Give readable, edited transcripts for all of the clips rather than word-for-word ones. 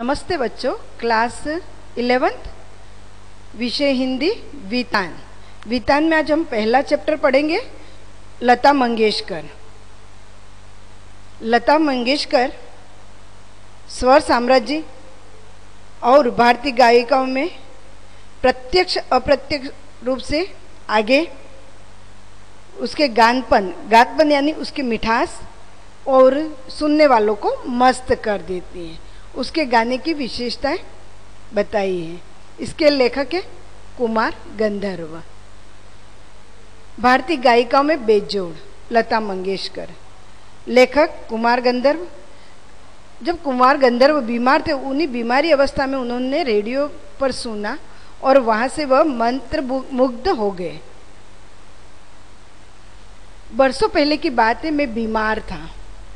नमस्ते बच्चों, class 11th विषय हिंदी वितान। वितान में आज हम पहला चैप्टर पढ़ेंगे लता मंगेशकर। लता मंगेशकर स्वर साम्राज्य और भारतीय गायिकाओं में प्रत्यक्ष अप्रत्यक्ष रूप से आगे उसके गानपन यानी उसकी मिठास और सुनने वालों को मस्त कर देती हैं। उसके गाने की विशेषताएं बताई हैं। इसके लेखक है कुमार गंधर्व। भारतीय गायिकाओं में बेजोड़ लता मंगेशकर। लेखक कुमार गंधर्व। जब कुमार गंधर्व बीमार थे, उन्हीं बीमारी अवस्था में उन्होंने रेडियो पर सुना और वहां से वह मंत्र मुग्ध हो गए। बरसों पहले की बात है। मैं बीमार था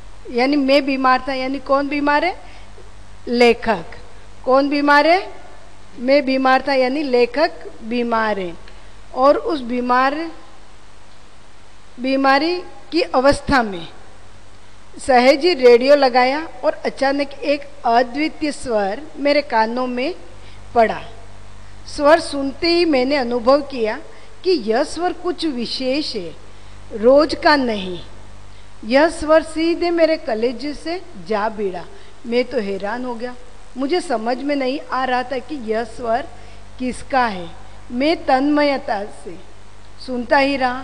यानी कौन बीमार है? लेखक। कौन बीमार है? मैं बीमार था यानी लेखक बीमार है। और उस बीमारी की अवस्था में सहज ही रेडियो लगाया और अचानक एक अद्वितीय स्वर मेरे कानों में पड़ा। स्वर सुनते ही मैंने अनुभव किया कि यह स्वर कुछ विशेष है, रोज का नहीं। यह स्वर सीधे मेरे कलेजे से जा भिड़ा। मैं तो हैरान हो गया। मुझे समझ में नहीं आ रहा था कि यह स्वर किसका है। मैं तन्मयता से सुनता ही रहा।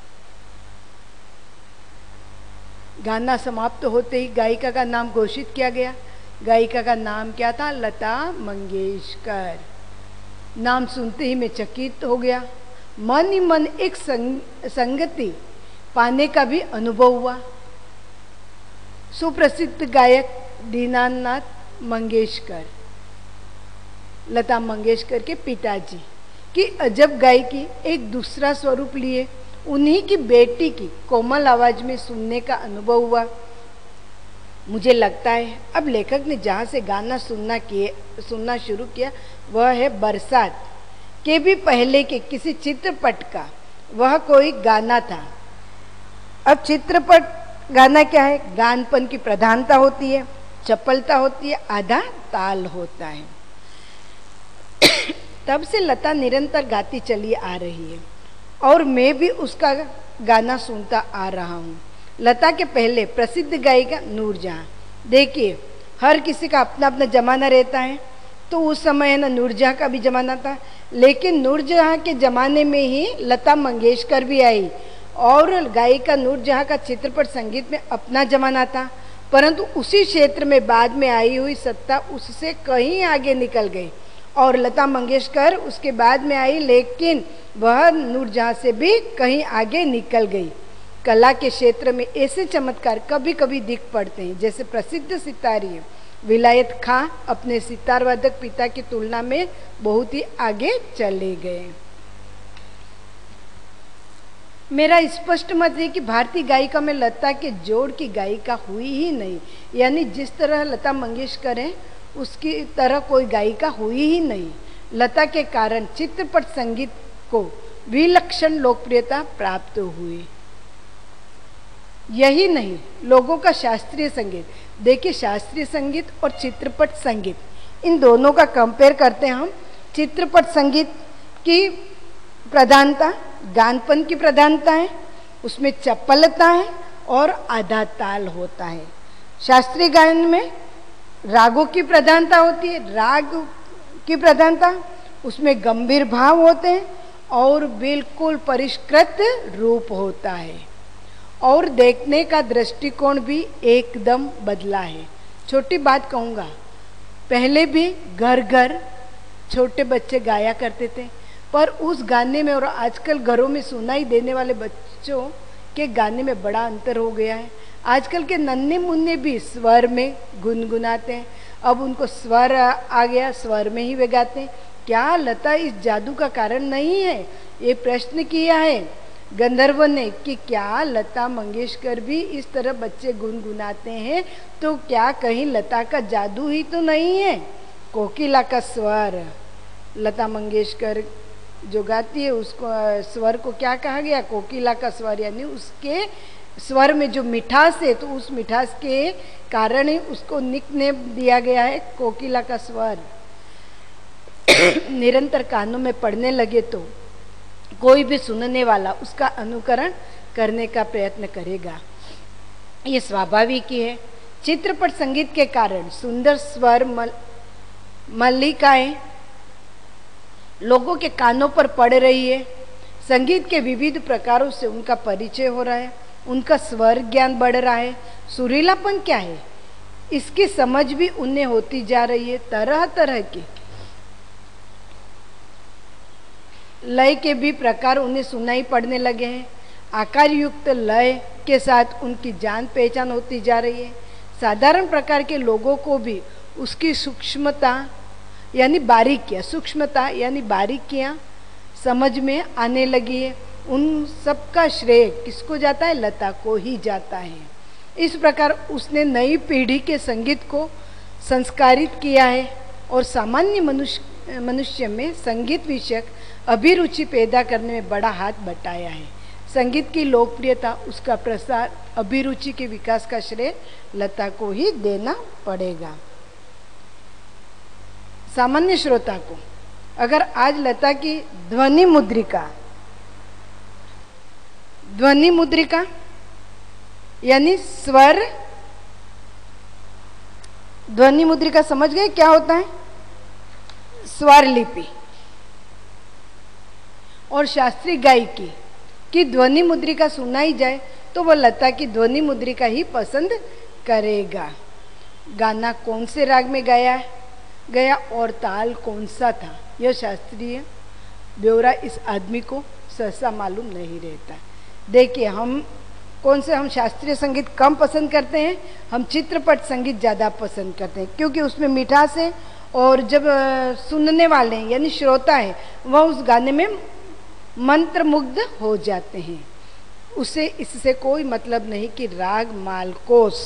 गाना समाप्त होते ही गायिका का नाम घोषित किया गया। गायिका का नाम क्या था? लता मंगेशकर। नाम सुनते ही मैं चकित हो गया। मन ही मन एक संगति पाने का भी अनुभव हुआ। सुप्रसिद्ध गायक दीनानाथ मंगेशकर, लता मंगेशकर के पिताजी की अजब गायकी एक दूसरा स्वरूप लिए उन्हीं की बेटी की कोमल आवाज में सुनने का अनुभव हुआ। मुझे लगता है अब लेखक ने जहाँ से गाना सुनना शुरू किया वह है बरसात के भी पहले के किसी चित्रपट का वह कोई गाना था। अब चित्रपट गाना क्या है? गानपन की प्रधानता होती है, चपलता होती है, आधा ताल होता है। तब से लता निरंतर गाती चली आ रही है और मैं भी उसका गाना सुनता आ रहा हूँ। लता के पहले प्रसिद्ध गायिका नूरजहां। देखिए, हर किसी का अपना अपना जमाना रहता है। तो उस समय है ना, नूरजहां का भी जमाना था, लेकिन नूरजहां के जमाने में ही लता मंगेशकर भी आई और गायिका नूरजहां का चित्रपट संगीत में अपना जमाना था। परंतु उसी क्षेत्र में बाद में आई हुई सत्ता उससे कहीं आगे निकल गई और लता मंगेशकर उसके बाद में आई, लेकिन वह नूरजहां से भी कहीं आगे निकल गई। कला के क्षेत्र में ऐसे चमत्कार कभी कभी दिख पड़ते हैं। जैसे प्रसिद्ध सितारी विलायत खां अपने सितार वादक पिता की तुलना में बहुत ही आगे चले गए। मेरा स्पष्ट मत है कि भारतीय गायिका में लता के जोड़ की गायिका हुई ही नहीं। यानी जिस तरह लता मंगेशकर है उसकी तरह कोई गायिका हुई ही नहीं। लता के कारण चित्रपट संगीत को विलक्षण लोकप्रियता प्राप्त हुई। यही नहीं, लोगों का शास्त्रीय संगीत। देखिए, शास्त्रीय संगीत और चित्रपट संगीत इन दोनों का कंपेयर करते हैं हम। चित्रपट संगीत की प्रधानता गानपन की प्रधानता है, उसमें चपलता है और आधा ताल होता है। शास्त्रीय गायन में रागों की प्रधानता होती है, राग की प्रधानता, उसमें गंभीर भाव होते हैं और बिल्कुल परिष्कृत रूप होता है और देखने का दृष्टिकोण भी एकदम बदला है। छोटी बात कहूँगा, पहले भी घर घर छोटे बच्चे गाया करते थे, पर उस गाने में और आजकल घरों में सुनाई देने वाले बच्चों के गाने में बड़ा अंतर हो गया है। आजकल के नन्हे मुन्ने भी स्वर में गुनगुनाते हैं। अब उनको स्वर आ गया, स्वर में ही वे गाते हैं। क्या लता इस जादू का कारण नहीं है? ये प्रश्न किया है गंधर्व ने कि क्या लता मंगेशकर भी इस तरह बच्चे गुनगुनाते हैं, तो क्या कहीं लता का जादू ही तो नहीं है? कोकिला का स्वर, लता मंगेशकर जो गाती है उसको स्वर को क्या कहा गया? कोकिला का स्वर। यानी उसके स्वर में जो मिठास है, तो उस मिठास के कारण ही उसको निकनेम दिया गया है कोकिला का स्वर। निरंतर कानों में पड़ने लगे तो कोई भी सुनने वाला उसका अनुकरण करने का प्रयत्न करेगा, ये स्वाभाविक ही है। चित्रपट संगीत के कारण सुंदर स्वर मल्लिकाएं लोगों के कानों पर पड़ रही है। संगीत के विविध प्रकारों से उनका परिचय हो रहा है, उनका स्वर ज्ञान बढ़ रहा है। सुरीलापन क्या है, इसकी समझ भी उन्हें होती जा रही है। तरह तरह के लय के भी प्रकार उन्हें सुनाई पड़ने लगे हैं। आकार युक्त लय के साथ उनकी जान पहचान होती जा रही है। साधारण प्रकार के लोगों को भी उसकी सूक्ष्मता यानी बारीकियाँ, सूक्ष्मता यानी बारीकियाँ समझ में आने लगी है। उन सबका श्रेय किसको जाता है? लता को ही जाता है। इस प्रकार उसने नई पीढ़ी के संगीत को संस्कारित किया है और सामान्य मनुष्य में संगीत विषयक अभिरुचि पैदा करने में बड़ा हाथ बटाया है। संगीत की लोकप्रियता, उसका प्रसार, अभिरुचि के विकास का श्रेय लता को ही देना पड़ेगा। सामान्य श्रोता को अगर आज लता की ध्वनि मुद्रिका यानी स्वर ध्वनि मुद्रिका समझ गए क्या होता है? स्वर लिपि और शास्त्रीय गायकी की ध्वनि मुद्रिका सुनाई जाए तो वह लता की ध्वनि मुद्रिका ही पसंद करेगा। गाना कौन से राग में गया और ताल कौन सा था, यह शास्त्रीय ब्यौरा इस आदमी को सहसा मालूम नहीं रहता। देखिए, हम शास्त्रीय संगीत कम पसंद करते हैं, हम चित्रपट संगीत ज़्यादा पसंद करते हैं, क्योंकि उसमें मिठास है और जब सुनने वाले हैं यानी श्रोता है वह उस गाने में मंत्रमुग्ध हो जाते हैं। उसे इससे कोई मतलब नहीं कि राग मालकोस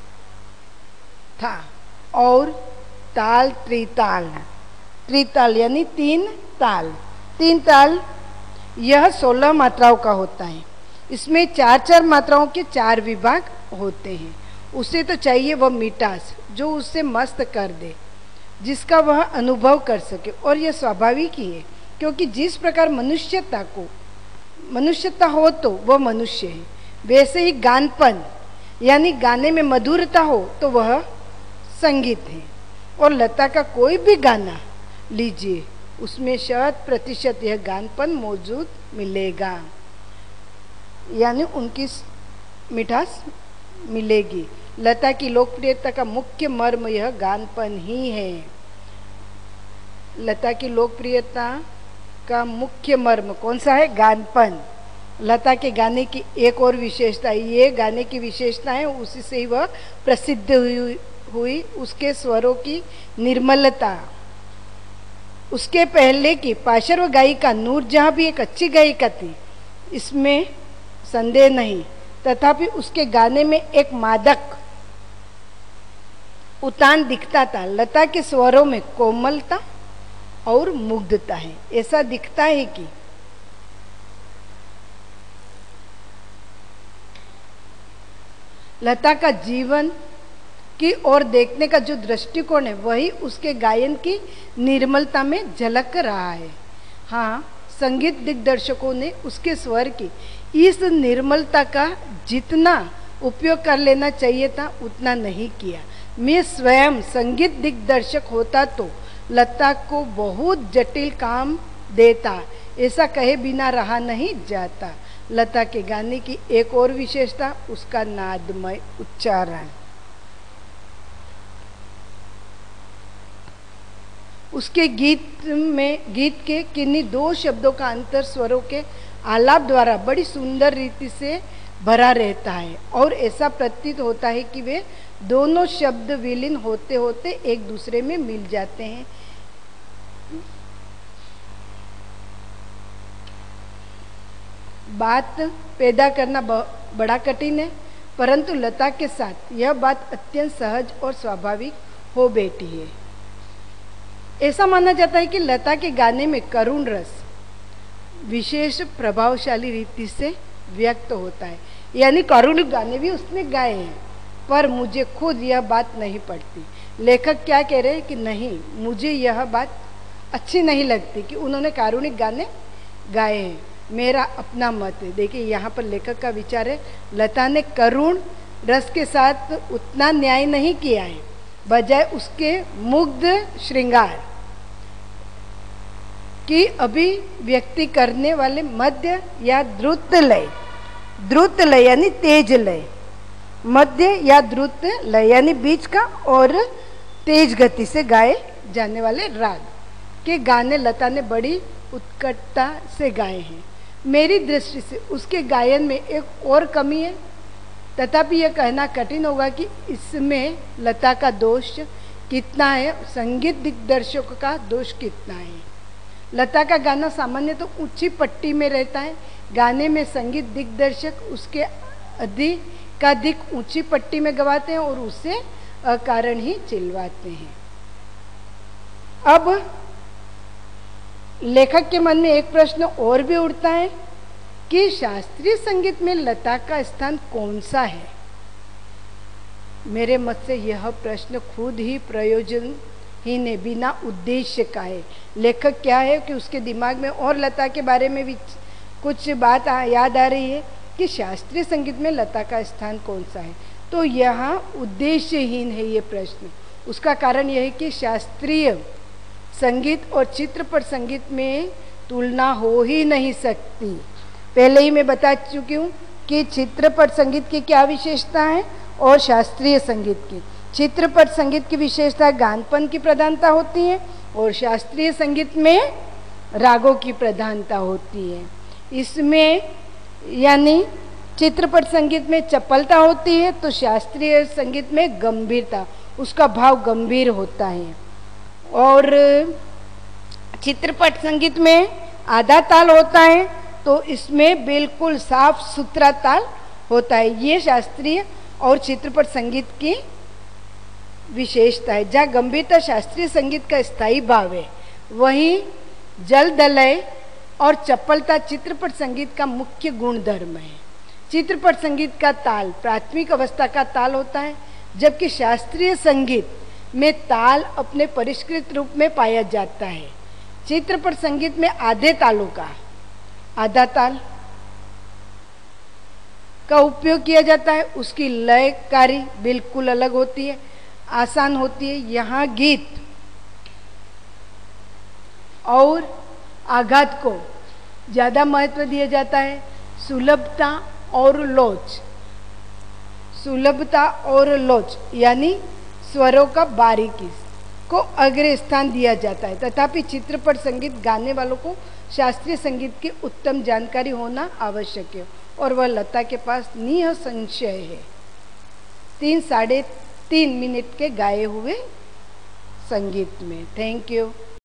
था और ताल त्रिताल यानी तीन ताल यह 16 मात्राओं का होता है। इसमें 4-4 मात्राओं के 4 विभाग होते हैं। उसे तो चाहिए वह मिठास जो उससे मस्त कर दे, जिसका वह अनुभव कर सके। और यह स्वाभाविक ही है, क्योंकि जिस प्रकार मनुष्यता हो तो वह मनुष्य है, वैसे ही गानपन यानी गाने में मधुरता हो तो वह संगीत है। और लता का कोई भी गाना लीजिए, उसमें 100% यह गानपन मौजूद मिलेगा, यानी उनकी मिठास मिलेगी। लता की लोकप्रियता का मुख्य मर्म यह गानपन ही है। लता की लोकप्रियता का मुख्य मर्म कौन सा है? गानपन। लता के गाने की एक और विशेषता, ये गाने की विशेषता है, उसी से ही वह प्रसिद्ध हुई उसके स्वरों की निर्मलता। उसके पहले की पार्श्व गायिका नूरजहां भी एक अच्छी गायिका थी, इसमें संदेह नहीं, तथापि उसके गाने में एक मादक उतान दिखता था। लता के स्वरों में कोमलता और मुग्धता है। ऐसा दिखता है कि लता का जीवन की ओर देखने का जो दृष्टिकोण है वही उसके गायन की निर्मलता में झलक रहा है। हाँ, संगीत दिग्दर्शकों ने उसके स्वर की इस निर्मलता का जितना उपयोग कर लेना चाहिए था उतना नहीं किया। मैं स्वयं संगीत दिग्दर्शक होता तो लता को बहुत जटिल काम देता, ऐसा कहे बिना रहा नहीं जाता। लता के गाने की एक और विशेषता उसका नादमय उच्चारण। उसके गीत के किन्हीं 2 शब्दों का अंतर स्वरों के आलाप द्वारा बड़ी सुंदर रीति से भरा रहता है और ऐसा प्रतीत होता है कि वे दोनों शब्द विलीन होते होते एक दूसरे में मिल जाते हैं। बात पैदा करना बड़ा कठिन है, परंतु लता के साथ यह बात अत्यंत सहज और स्वाभाविक हो बैठी है। ऐसा माना जाता है कि लता के गाने में करुण रस विशेष प्रभावशाली रीति से व्यक्त होता है। यानी कारुणिक गाने भी उसने गाए हैं, पर मुझे खुद यह बात नहीं पड़ती। लेखक क्या कह रहे हैं कि नहीं, मुझे यह बात अच्छी नहीं लगती कि उन्होंने कारुणिक गाने गाए हैं, मेरा अपना मत है। देखिए यहाँ पर लेखक का विचार है, लता ने करुण रस के साथ उतना न्याय नहीं किया है, बजाय उसके मुग्ध श्रृंगार की अभिव्यक्ति करने वाले मध्य या द्रुत लय यानी तेज लय, मध्य या द्रुत लय यानी बीच का और तेज गति से गाए जाने वाले राग के गाने लता ने बड़ी उत्कटता से गाए हैं। मेरी दृष्टि से उसके गायन में एक और कमी है, तथापि यह कहना कठिन होगा कि इसमें लता का दोष कितना है, संगीत दिग्दर्शक का दोष कितना है। लता का गाना सामान्य तो ऊंची पट्टी में रहता है, गाने में संगीत दिग्दर्शक उसके अधिक ऊंची पट्टी में गवाते हैं और उसे अकारण ही चिल्वाते हैं। अब लेखक के मन में एक प्रश्न और भी उठता है कि शास्त्रीय संगीत में लता का स्थान कौन सा है। मेरे मत से यह प्रश्न खुद ही प्रयोजनहीन है, बिना उद्देश्य का है। लेखक क्या है कि उसके दिमाग में और लता के बारे में भी कुछ बात याद आ रही है कि शास्त्रीय संगीत में लता का स्थान कौन सा है, तो यहाँ उद्देश्यहीन है ये प्रश्न। उसका कारण यह है कि शास्त्रीय संगीत और चित्रपट संगीत में तुलना हो ही नहीं सकती। पहले ही मैं बता चुकी हूँ कि चित्रपट संगीत की क्या विशेषता है और शास्त्रीय संगीत की। चित्रपट संगीत की विशेषता गानपन की प्रधानता होती है और शास्त्रीय संगीत में रागों की प्रधानता होती है। इसमें यानी चित्रपट संगीत में चपलता होती है तो शास्त्रीय संगीत में गंभीरता, उसका भाव गंभीर होता है। और चित्रपट संगीत में आधा ताल होता है तो इसमें बिल्कुल साफ सुथरा ताल होता है। ये शास्त्रीय और चित्रपट संगीत की विशेषता है। जहाँ गंभीरता शास्त्रीय संगीत का स्थायी भाव है, वहीं जल्द लय और चपलता चित्रपट संगीत का मुख्य गुणधर्म है। चित्रपट संगीत का ताल प्राथमिक अवस्था का ताल होता है, जबकि शास्त्रीय संगीत में ताल अपने परिष्कृत रूप में पाया जाता है। चित्रपट संगीत में आधे तालों का, आधा ताल का उपयोग किया जाता है। उसकी लयकारी बिल्कुल अलग होती है, आसान होती है। यहाँ गीत और आघात को ज़्यादा महत्व दिया जाता है। सुलभता और लोच यानी स्वरों का बारीकी को अग्र स्थान दिया जाता है। तथापि चित्रपट संगीत गाने वालों को शास्त्रीय संगीत की उत्तम जानकारी होना आवश्यक है और वह लता के पास निसंशय है। 3 साढ़े 3 मिनट के गाए हुए संगीत में। Thank you.